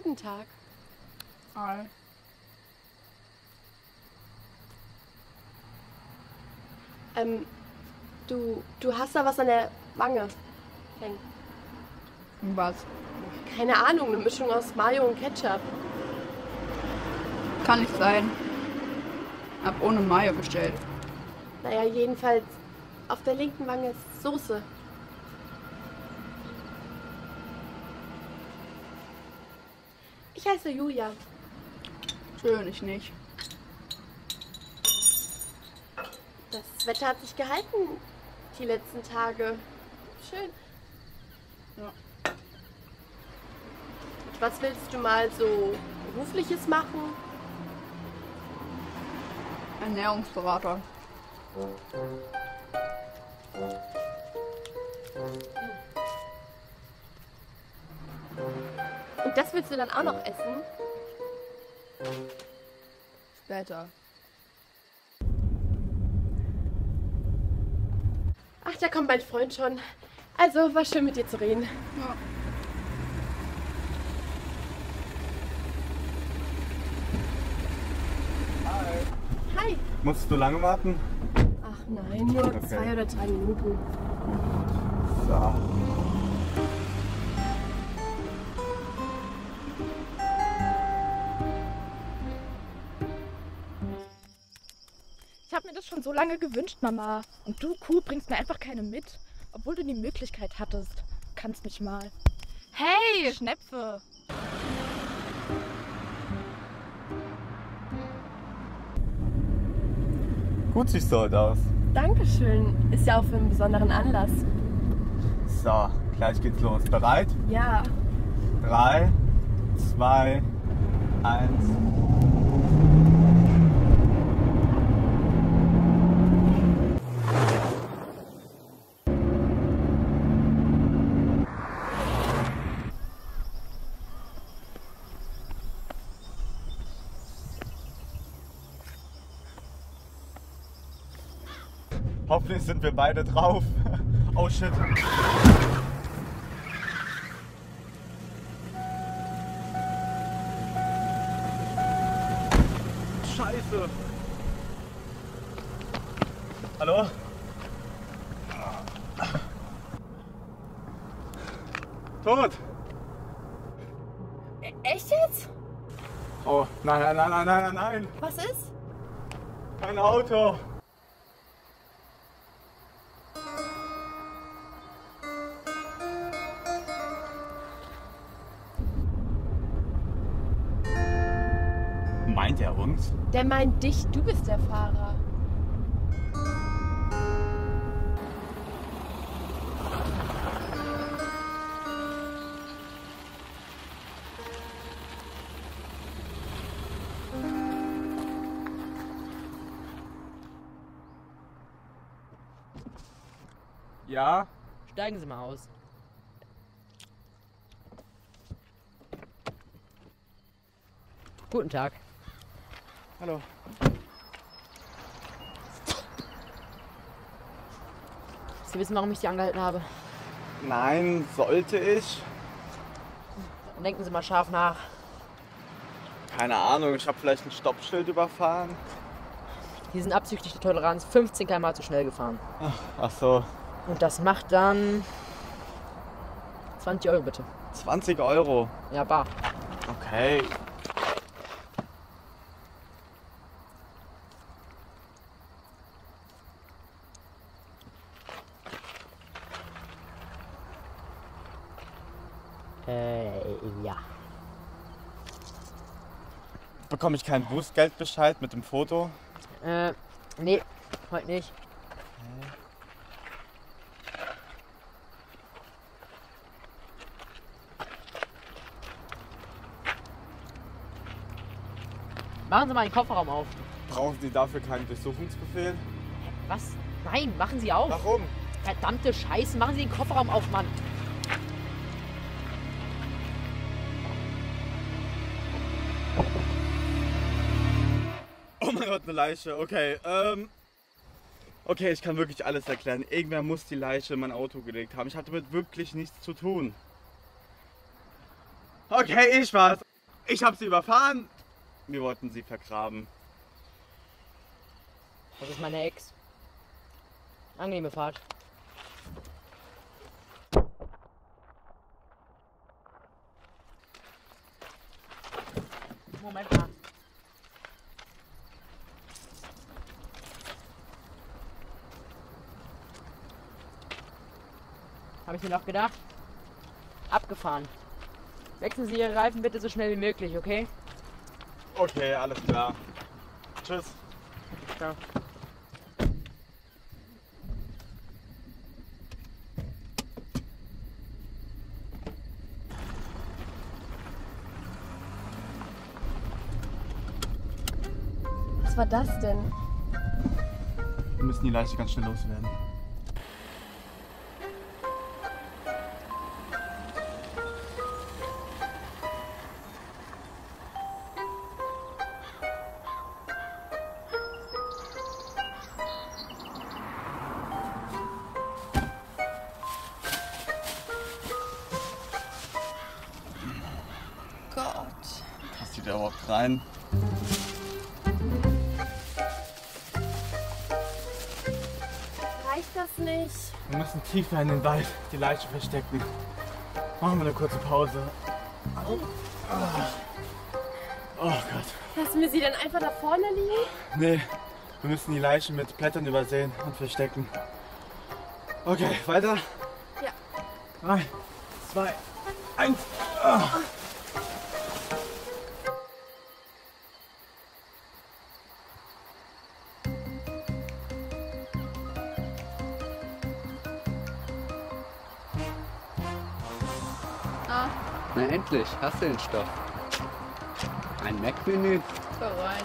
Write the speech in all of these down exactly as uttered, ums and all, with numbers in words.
Guten Tag. Hi. Ähm, du, du hast da was an der Wange hängen. Was? Keine Ahnung, eine Mischung aus Mayo und Ketchup. Kann nicht sein. Hab ohne Mayo bestellt. Naja, jedenfalls auf der linken Wange ist Soße. Ich heiße Julia. Schön, ich nicht. Das Wetter hat sich gehalten die letzten Tage. Schön. Ja. Was willst du mal so Berufliches machen? Ernährungsberater. Und das willst du dann auch noch essen? Später. Ach, da kommt mein Freund schon. Also, war schön mit dir zu reden. Ja. Hi. Musstest du lange warten? Ach nein, nur Okay. zwei oder drei Minuten. So. Ich habe mir das schon so lange gewünscht, Mama. Und du, Kuh, bringst mir einfach keine mit. Obwohl du die Möglichkeit hattest. Du kannst mich mal. Hey, Schnepfe! Gut siehst du heute aus. Dankeschön. Ist ja auch für einen besonderen Anlass. So, gleich geht's los. Bereit? Ja. Drei, zwei, eins. Hoffentlich sind wir beide drauf. Oh shit. Scheiße. Hallo? Tot. E echt jetzt? Oh, nein, nein, nein, nein, nein, nein. Was ist? Kein Auto. Meint er uns? Der meint dich, du bist der Fahrer. Ja? Steigen Sie mal aus. Guten Tag. Hallo. Sie wissen, warum ich Sie angehalten habe? Nein, sollte ich? Dann denken Sie mal scharf nach. Keine Ahnung, ich habe vielleicht ein Stoppschild überfahren. Sie sind absichtlich der Toleranz fünfzehn Kilometer pro Stunde zu schnell gefahren. Ach, ach so. Und das macht dann zwanzig Euro bitte. zwanzig Euro. Ja, bar. Okay. Äh, ja. Bekomme ich keinen Bußgeldbescheid mit dem Foto? Äh, nee, heute nicht. Machen Sie mal den Kofferraum auf. Brauchen Sie dafür keinen Durchsuchungsbefehl? Was? Nein, machen Sie auf. Warum? Verdammte Scheiße, machen Sie den Kofferraum auf, Mann. Oh mein Gott, eine Leiche. Okay, ähm... Okay, ich kann wirklich alles erklären. Irgendwer muss die Leiche in mein Auto gelegt haben. Ich hatte damit wirklich nichts zu tun. Okay, ich war's. Ich habe sie überfahren. Wir wollten sie vergraben. Das ist meine Ex. Angenehme Fahrt. Moment mal. Habe ich mir noch gedacht? Abgefahren. Wechseln Sie Ihre Reifen bitte so schnell wie möglich, okay? Okay, alles klar. Tschüss. Ciao. Was war das denn? Wir müssen die Leiche ganz schnell loswerden. Gott. Passt die da überhaupt rein? Reicht das nicht? Wir müssen tiefer in den Wald die Leiche verstecken. Machen wir eine kurze Pause. Oh, oh Gott. Lassen wir sie dann einfach da vorne liegen? Nee, wir müssen die Leiche mit Blättern übersehen und verstecken. Okay, weiter? Ja. Drei, zwei, eins. Oh. Ah, Na endlich, hast du den Stoff. Ein Mac-Menü. so rein.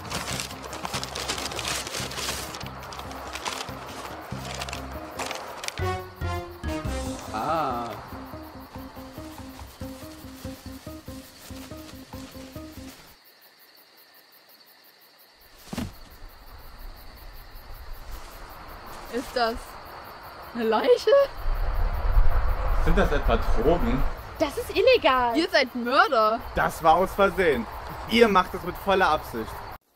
Ah. Ist das eine Leiche? Sind das etwa Drogen? Das ist illegal. Ihr seid Mörder. Das war aus Versehen. Ihr macht es mit voller Absicht.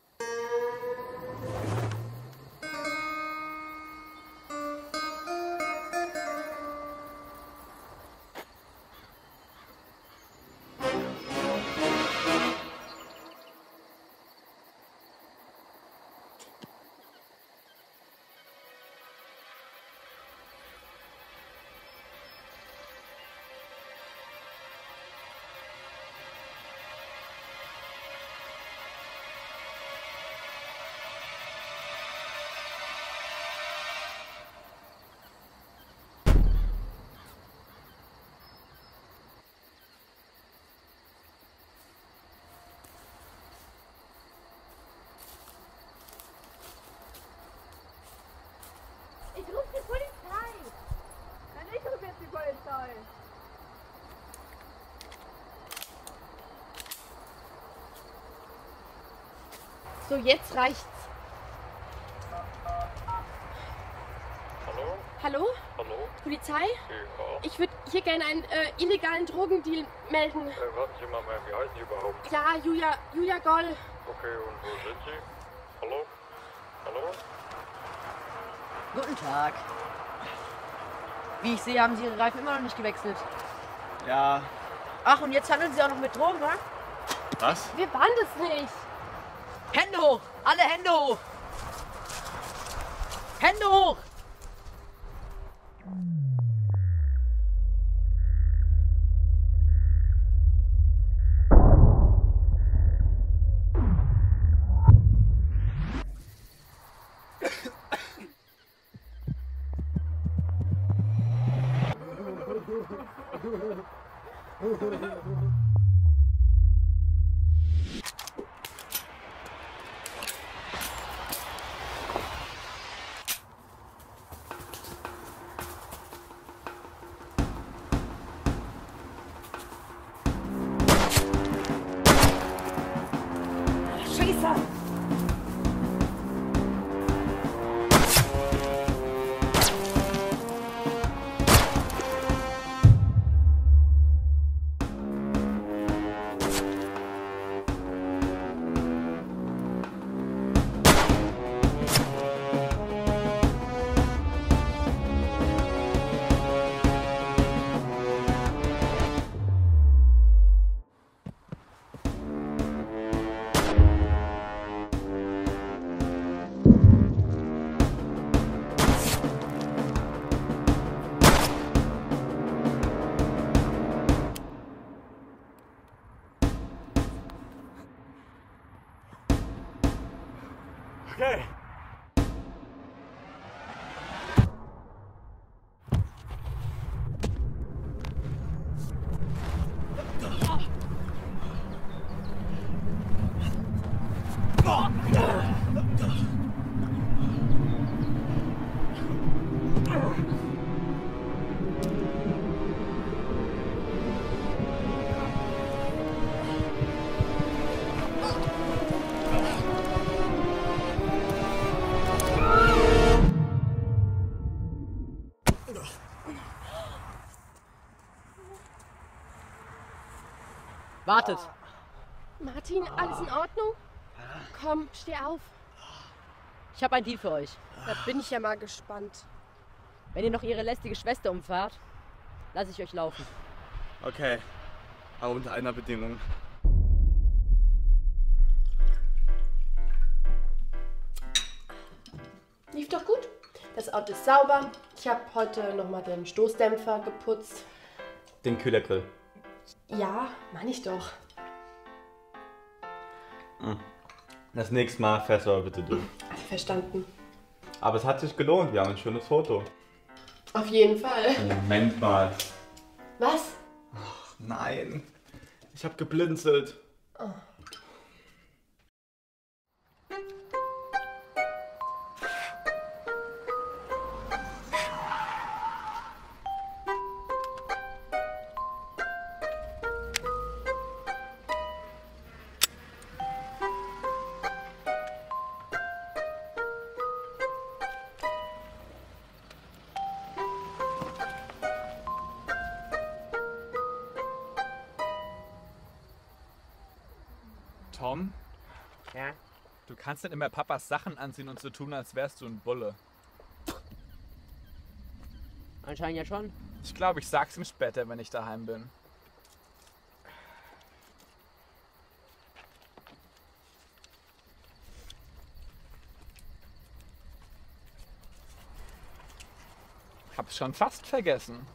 Ich rufe die Polizei. Nein, ich rufe jetzt die Polizei. So, jetzt reicht's. Hallo? Hallo? Hallo? Polizei? Ja. Ich würde hier gerne einen äh, illegalen Drogendeal melden. Äh, warten Sie mal, wie heißen Sie überhaupt? Klar, Julia, Julia Goll. Okay, und wo sind Sie? Hallo? Hallo? Guten Tag. Wie ich sehe, haben Sie Ihre Reifen immer noch nicht gewechselt. Ja. Ach, und jetzt handeln Sie auch noch mit Drogen, wa? Was? Wir waren das nicht. Hände hoch! Alle Hände hoch! Hände hoch! Scheiße! Okay. Wartet! Martin, alles in Ordnung? Komm, steh auf. Ich habe einen Deal für euch. Da bin ich ja mal gespannt. Wenn ihr noch ihre lästige Schwester umfahrt, lasse ich euch laufen. Okay, aber unter einer Bedingung. Lief doch gut. Das Auto ist sauber. Ich habe heute nochmal den Stoßdämpfer geputzt. Den Kühlergrill. Ja, meine ich doch. Das nächste Mal fährst du aber bitte du. Verstanden. Aber es hat sich gelohnt, wir haben ein schönes Foto. Auf jeden Fall. Moment mal. Was? Nein, ich habe geblinzelt. Oh. Tom, Ja? du kannst nicht immer Papas Sachen anziehen und so tun, als wärst du ein Bulle. Anscheinend ja schon. Ich glaube, ich sag's ihm später, wenn ich daheim bin. Hab's schon fast vergessen.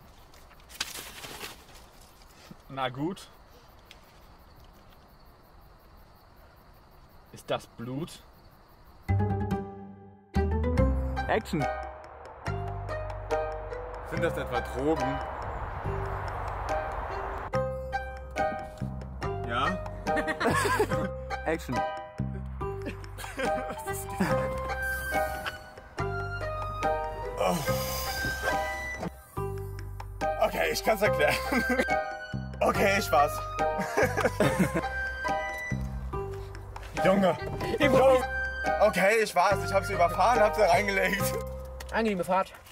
Na gut. Ist das Blut? Action! Sind das etwa Drogen? Ja? Action! Okay, ich kann's erklären. Okay, ich war's. Junge! Junge! Okay, ich war's. Ich hab sie überfahren, hab sie reingelegt. Angenehme Fahrt.